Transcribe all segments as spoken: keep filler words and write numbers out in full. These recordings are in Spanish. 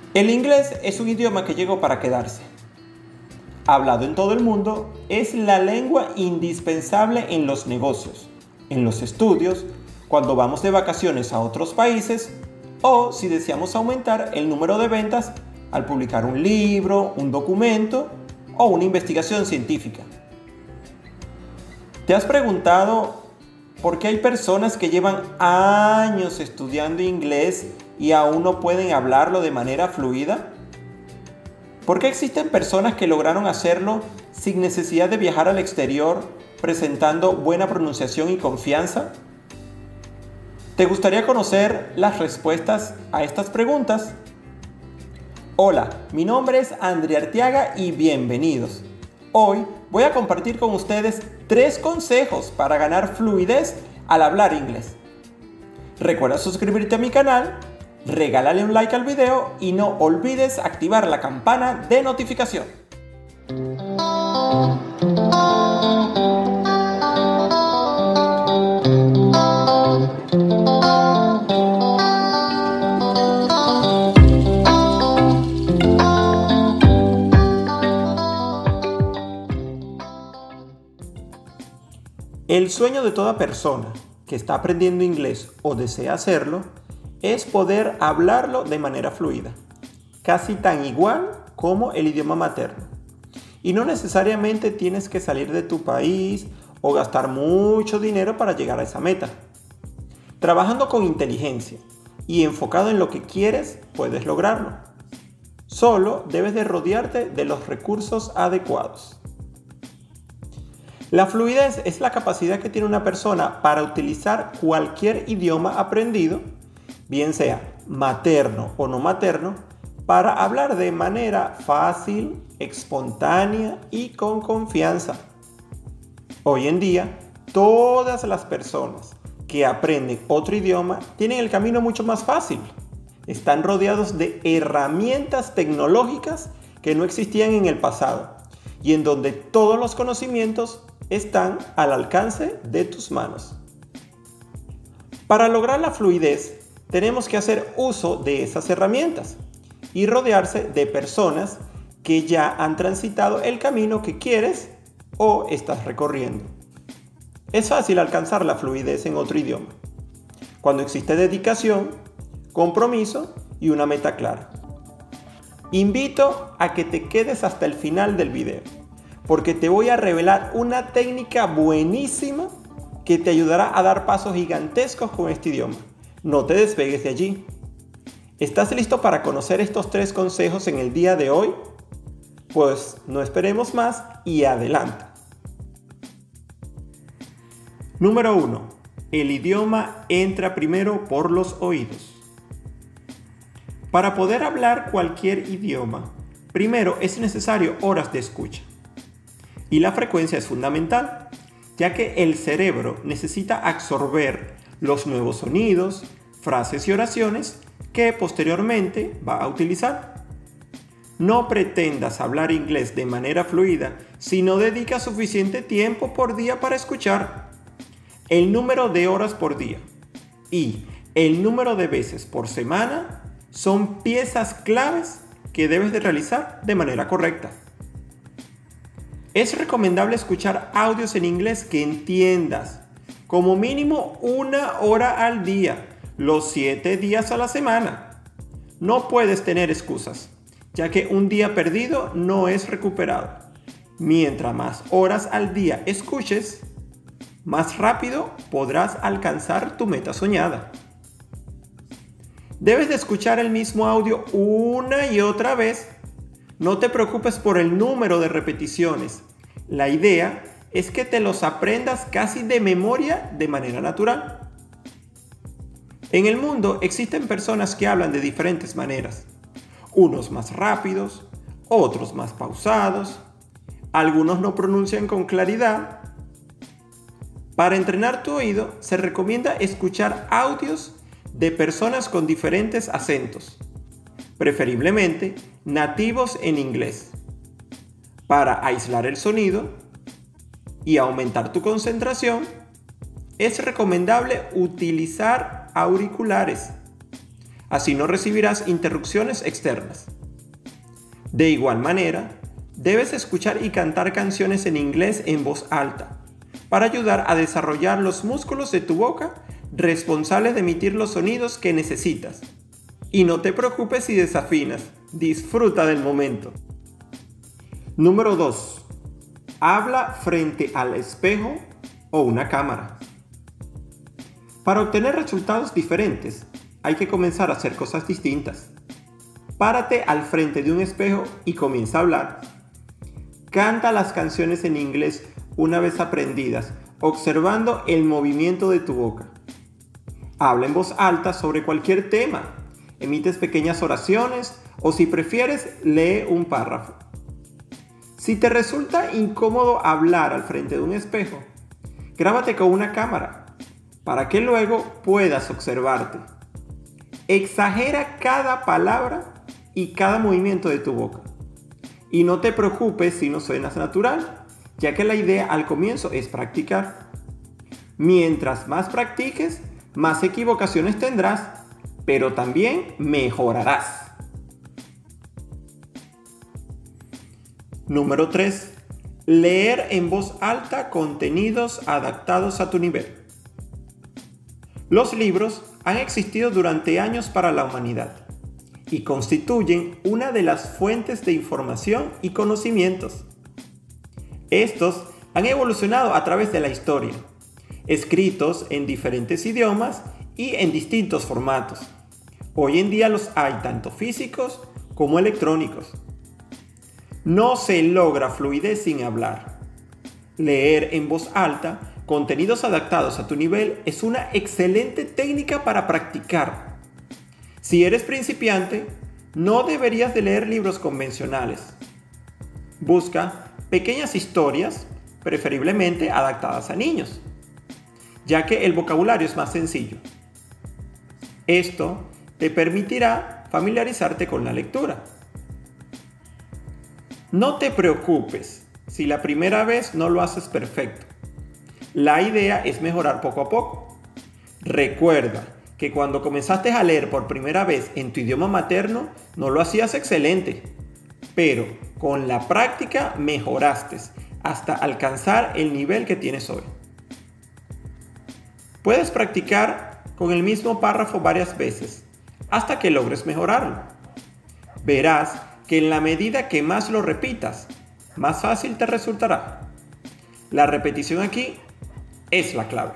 El inglés es un idioma que llegó para quedarse. Hablado en todo el mundo, es la lengua indispensable en los negocios, en los estudios, cuando vamos de vacaciones a otros países o si deseamos aumentar el número de ventas al publicar un libro, un documento o una investigación científica. ¿Te has preguntado por qué hay personas que llevan años estudiando inglés y aún no pueden hablarlo de manera fluida? ¿Por qué existen personas que lograron hacerlo sin necesidad de viajar al exterior, presentando buena pronunciación y confianza? ¿Te gustaría conocer las respuestas a estas preguntas? Hola, mi nombre es André Arteaga y bienvenidos. Hoy voy a compartir con ustedes tres consejos para ganar fluidez al hablar inglés. Recuerda suscribirte a mi canal, regálale un like al video y no olvides activar la campana de notificación. El sueño de toda persona que está aprendiendo inglés o desea hacerlo es poder hablarlo de manera fluida, casi tan igual como el idioma materno. Y no necesariamente tienes que salir de tu país o gastar mucho dinero para llegar a esa meta. Trabajando con inteligencia y enfocado en lo que quieres, puedes lograrlo. Solo debes de rodearte de los recursos adecuados. La fluidez es la capacidad que tiene una persona para utilizar cualquier idioma aprendido, bien sea materno o no materno, para hablar de manera fácil, espontánea y con confianza. Hoy en día, todas las personas que aprenden otro idioma tienen el camino mucho más fácil. Están rodeados de herramientas tecnológicas que no existían en el pasado y en donde todos los conocimientos están al alcance de tus manos. Para lograr la fluidez, tenemos que hacer uso de esas herramientas y rodearse de personas que ya han transitado el camino que quieres o estás recorriendo. Es fácil alcanzar la fluidez en otro idioma cuando existe dedicación, compromiso y una meta clara. Invito a que te quedes hasta el final del video, porque te voy a revelar una técnica buenísima que te ayudará a dar pasos gigantescos con este idioma. No te despegues de allí. ¿Estás listo para conocer estos tres consejos en el día de hoy? Pues no esperemos más y adelanta. Número uno. El idioma entra primero por los oídos. Para poder hablar cualquier idioma, primero es necesario horas de escucha. Y la frecuencia es fundamental, ya que el cerebro necesita absorber los nuevos sonidos, frases y oraciones que posteriormente va a utilizar. No pretendas hablar inglés de manera fluida si no dedicas suficiente tiempo por día para escuchar. El número de horas por día y el número de veces por semana son piezas claves que debes de realizar de manera correcta. Es recomendable escuchar audios en inglés que entiendas, como mínimo una hora al día, los siete días a la semana. No puedes tener excusas, ya que un día perdido no es recuperado. Mientras más horas al día escuches, más rápido podrás alcanzar tu meta soñada. Debes de escuchar el mismo audio una y otra vez. No te preocupes por el número de repeticiones. La idea es que te los aprendas casi de memoria de manera natural. En el mundo existen personas que hablan de diferentes maneras. Unos más rápidos, otros más pausados. Algunos no pronuncian con claridad. Para entrenar tu oído, se recomienda escuchar audios de personas con diferentes acentos, preferiblemente nativos en inglés, para aislar el sonido y aumentar tu concentración. Es recomendable utilizar auriculares. Así no recibirás interrupciones externas. De igual manera, debes escuchar y cantar canciones en inglés en voz alta, para ayudar a desarrollar los músculos de tu boca responsables de emitir los sonidos que necesitas. Y no te preocupes si desafinas, disfruta del momento. Número dos. Habla frente al espejo o una cámara. Para obtener resultados diferentes, hay que comenzar a hacer cosas distintas. Párate al frente de un espejo y comienza a hablar. Canta las canciones en inglés una vez aprendidas, observando el movimiento de tu boca. Habla en voz alta sobre cualquier tema. Emites pequeñas oraciones o, si prefieres, lee un párrafo. Si te resulta incómodo hablar al frente de un espejo, grábate con una cámara para que luego puedas observarte. Exagera cada palabra y cada movimiento de tu boca. Y no te preocupes si no suenas natural, ya que la idea al comienzo es practicar. Mientras más practiques, más equivocaciones tendrás, pero también mejorarás. Número tres. Leer en voz alta contenidos adaptados a tu nivel. Los libros han existido durante años para la humanidad y constituyen una de las fuentes de información y conocimientos. Estos han evolucionado a través de la historia, escritos en diferentes idiomas y en distintos formatos. Hoy en día los hay tanto físicos como electrónicos. No se logra fluidez sin hablar. Leer en voz alta contenidos adaptados a tu nivel es una excelente técnica para practicar. Si eres principiante, no deberías de leer libros convencionales. Busca pequeñas historias, preferiblemente adaptadas a niños, ya que el vocabulario es más sencillo. Esto te permitirá familiarizarte con la lectura. No te preocupes si la primera vez no lo haces perfecto. La idea es mejorar poco a poco. Recuerda que cuando comenzaste a leer por primera vez en tu idioma materno, no lo hacías excelente, pero con la práctica mejoraste hasta alcanzar el nivel que tienes hoy. Puedes practicar con el mismo párrafo varias veces hasta que logres mejorarlo. Verás que en la medida que más lo repitas, más fácil te resultará. La repetición aquí es la clave.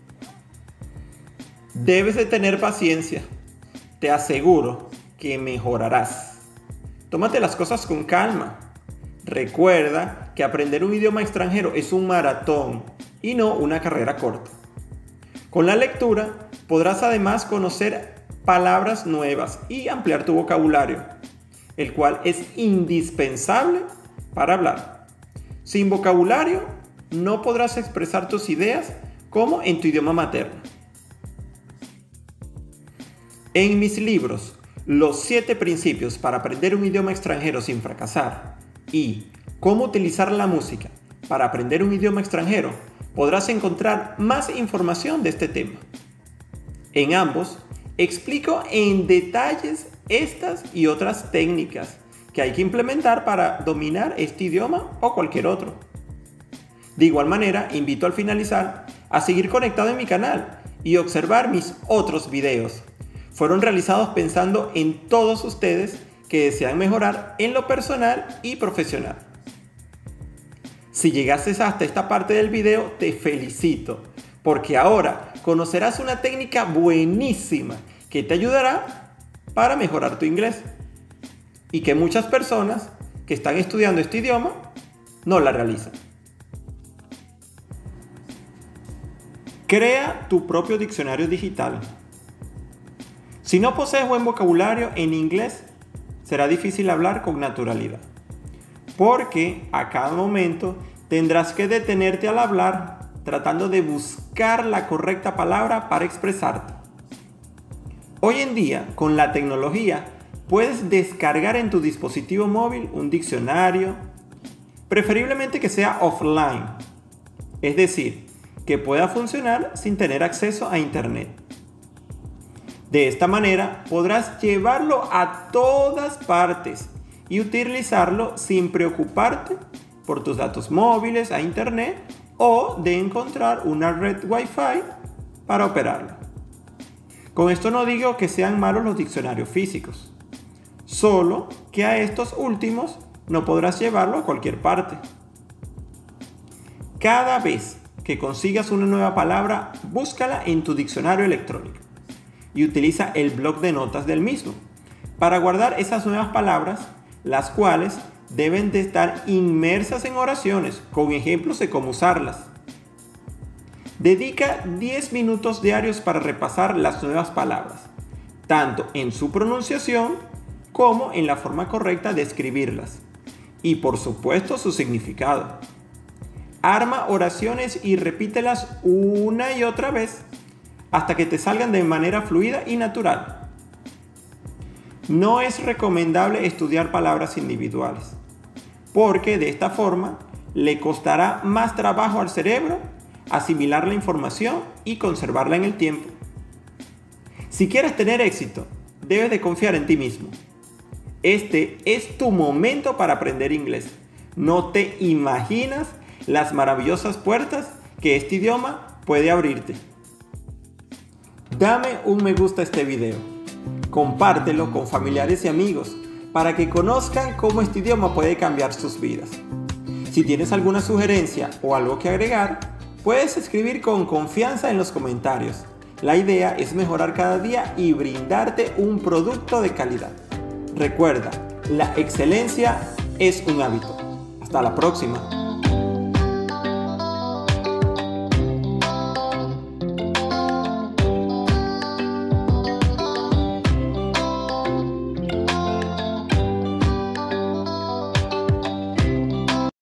Debes de tener paciencia. Te aseguro que mejorarás. Tómate las cosas con calma. Recuerda que aprender un idioma extranjero es un maratón y no una carrera corta. Con la lectura podrás además conocer palabras nuevas y ampliar tu vocabulario, el cual es indispensable para hablar. Sin vocabulario no podrás expresar tus ideas como en tu idioma materno. En mis libros, Los siete principios para aprender un idioma extranjero sin fracasar y Cómo utilizar la música para aprender un idioma extranjero, podrás encontrar más información de este tema. En ambos, explico en detalles estas y otras técnicas que hay que implementar para dominar este idioma o cualquier otro. De igual manera, invito al finalizar a seguir conectado en mi canal y observar mis otros videos. Fueron realizados pensando en todos ustedes que desean mejorar en lo personal y profesional. Si llegaste hasta esta parte del video, te felicito, porque ahora conocerás una técnica buenísima que te ayudará para mejorar tu inglés y que muchas personas que están estudiando este idioma no la realizan. Crea tu propio diccionario digital. Si no posees buen vocabulario en inglés, será difícil hablar con naturalidad, porque a cada momento tendrás que detenerte al hablar tratando de buscar la correcta palabra para expresarte. Hoy en día, con la tecnología, puedes descargar en tu dispositivo móvil un diccionario, preferiblemente que sea offline, es decir, que pueda funcionar sin tener acceso a internet. De esta manera podrás llevarlo a todas partes y utilizarlo sin preocuparte por tus datos móviles a internet o de encontrar una red Wi-Fi para operarlo. Con esto no digo que sean malos los diccionarios físicos, solo que a estos últimos no podrás llevarlo a cualquier parte. Cada vez que consigas una nueva palabra, búscala en tu diccionario electrónico y utiliza el bloc de notas del mismo para guardar esas nuevas palabras, las cuales deben de estar inmersas en oraciones con ejemplos de cómo usarlas. Dedica diez minutos diarios para repasar las nuevas palabras, tanto en su pronunciación como en la forma correcta de escribirlas y por supuesto su significado. Arma oraciones y repítelas una y otra vez hasta que te salgan de manera fluida y natural. No es recomendable estudiar palabras individuales, porque de esta forma le costará más trabajo al cerebro asimilar la información y conservarla en el tiempo. Si quieres tener éxito, debes de confiar en ti mismo. Este es tu momento para aprender inglés. No te imaginas las maravillosas puertas que este idioma puede abrirte. Dame un me gusta a este video. Compártelo con familiares y amigos para que conozcan cómo este idioma puede cambiar sus vidas. Si tienes alguna sugerencia o algo que agregar, puedes escribir con confianza en los comentarios. La idea es mejorar cada día y brindarte un producto de calidad. Recuerda, la excelencia es un hábito. Hasta la próxima.